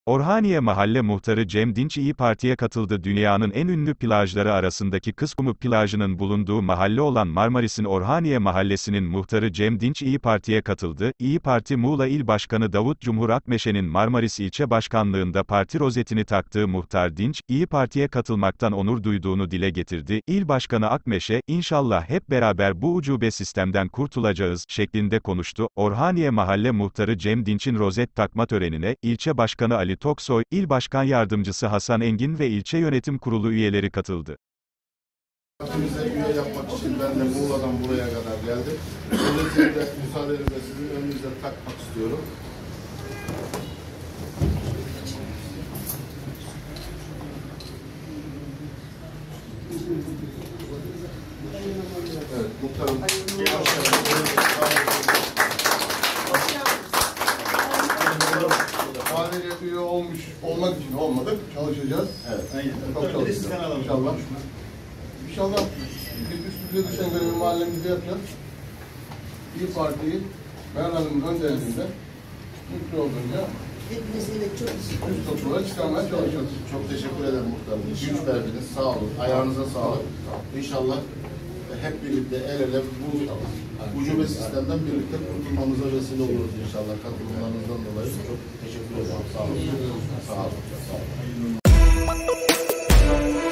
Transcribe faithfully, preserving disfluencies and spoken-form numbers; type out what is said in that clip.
Orhaniye Mahalle Muhtarı Cem Dinç İyi Parti'ye katıldı. Dünyanın en ünlü plajları arasındaki Kızkumu plajının bulunduğu mahalle olan Marmaris'in Orhaniye Mahallesi'nin muhtarı Cem Dinç İyi Parti'ye katıldı. İyi Parti Muğla İl Başkanı Davut Cumhur Akmeşe'nin Marmaris İlçe Başkanlığında parti rozetini taktığı muhtar Dinç, İyi Parti'ye katılmaktan onur duyduğunu dile getirdi. İl Başkanı Akmeşe, "İnşallah hep beraber bu ucube sistemden kurtulacağız" şeklinde konuştu. Orhaniye Mahalle Muhtarı Cem Dinç'in rozet takma törenine, ilçe başkanı Ali Toksoy, İl Başkan Yardımcısı Hasan Engin ve ilçe yönetim kurulu üyeleri katıldı. Partimize üye yapmak için ben de Muğla'dan buraya kadar geldim. Dolayısıyla müsaadenizle sizin önünüzde takmak istiyorum. Evet, muhtarım. Haneye üye olmuş olmak için olmadık. Çalışacağız. Evet. Çok çalışacağız. İnşallah. İnşallah biz üstümüze düşen görevi mahallemizde yapacağız. İyi Parti'yi Meral Hanım'ın önderliğinde mutlu olduğunca üst topluluğa çıkarmaya çalışacağız. Çok teşekkür ederim muhtarım. Güç verdiniz. Sağ olun. Ayağınıza sağlık. İnşallah hep birlikte el ele bu ucube sistemden birlikte kurtulmamıza vesile oluruz inşallah. Katılımlarınızdan dolayı çok teşekkür ederim. Sağ olun. Sağ olun. Sağ olun.